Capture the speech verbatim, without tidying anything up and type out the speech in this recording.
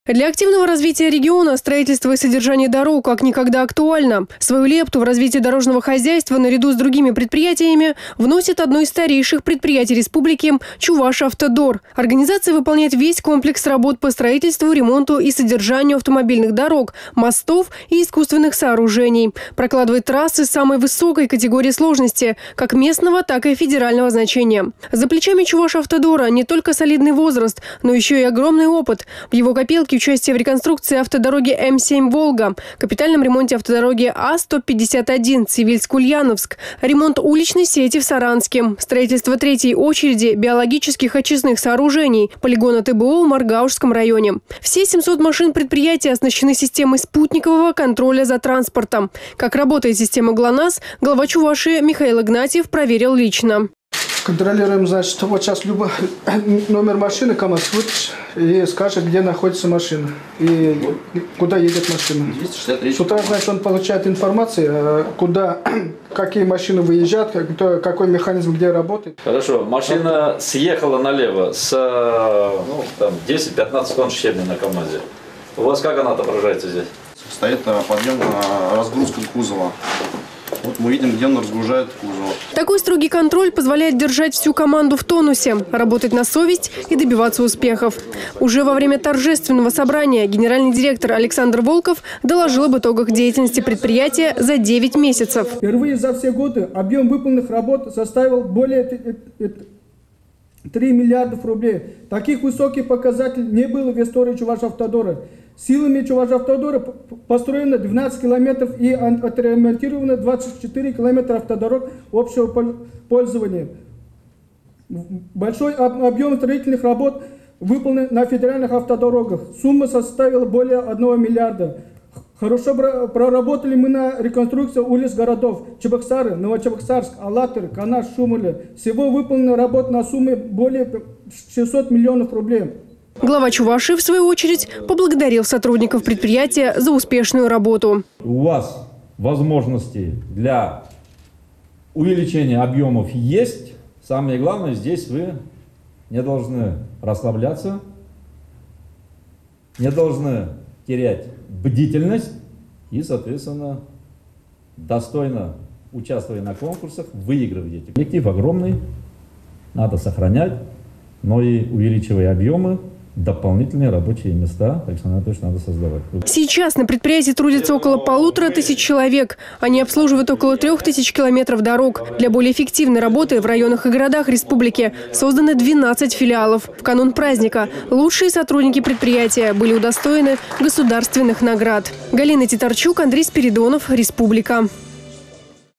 Для активного развития региона строительство и содержание дорог как никогда актуально. Свою лепту в развитие дорожного хозяйства наряду с другими предприятиями вносит одно из старейших предприятий республики – Чувашавтодор. Организация выполняет весь комплекс работ по строительству, ремонту и содержанию автомобильных дорог, мостов и искусственных сооружений. Прокладывает трассы самой высокой категории сложности – как местного, так и федерального значения. За плечами Чувашавтодора не только солидный возраст, но еще и огромный опыт. В его копилке участие в реконструкции автодороги М семь «Волга», капитальном ремонте автодороги А сто пятьдесят один Цивильск-Ульяновск, ремонт уличной сети в Саранске, строительство третьей очереди биологических очистных сооружений, полигона Т Б О в Маргаушском районе. Все семьсот машин предприятия оснащены системой спутникового контроля за транспортом. Как работает система ГЛОНАСС, глава Чувашии Михаил Игнатьев проверил лично. Контролируем, значит, вот сейчас любой номер машины КамАЗ вытащит и скажет, где находится машина и куда едет машина. С утра, значит, он получает информацию, куда, какие машины выезжают, какой механизм где работает. Хорошо, машина съехала налево с ну, там, десять-пятнадцать тонн щебня на КамАЗе. У вас как она отображается здесь? Стоит подъем, разгрузка кузова. Вот мы видим, где он разгружает кузов. Такой строгий контроль позволяет держать всю команду в тонусе, работать на совесть и добиваться успехов. Уже во время торжественного собрания генеральный директор Александр Волков доложил об итогах деятельности предприятия за девять месяцев. Впервые за все годы объем выполненных работ составил более трёх миллиардов рублей. Таких высоких показателей не было в истории Чувашавтодора. Силами Чувашавтодора построено двенадцать километров и отремонтировано двадцать четыре километра автодорог общего пользования. Большой объем строительных работ выполнен на федеральных автодорогах. Сумма составила более одного миллиарда. Хорошо проработали мы на реконструкцию улиц городов Чебоксары, Новочебоксарск, Алатырь, Канаш, Шумыли. Всего выполнена работа на сумму более шестисот миллионов рублей. Глава Чувашии, в свою очередь, поблагодарил сотрудников предприятия за успешную работу. У вас возможности для увеличения объемов есть. Самое главное, здесь вы не должны расслабляться, не должны терять бдительность и, соответственно, достойно участвуя на конкурсах, выигрываете. Коллектив огромный, надо сохранять, но и увеличивая объемы, дополнительные рабочие места, Александр Анатольевич, надо создавать. Сейчас на предприятии трудится около полутора тысяч человек. Они обслуживают около трех тысяч километров дорог. Для более эффективной работы в районах и городах республики созданы двенадцать филиалов. В канун праздника лучшие сотрудники предприятия были удостоены государственных наград. Галина Титарчук, Андрей Спиридонов, Республика.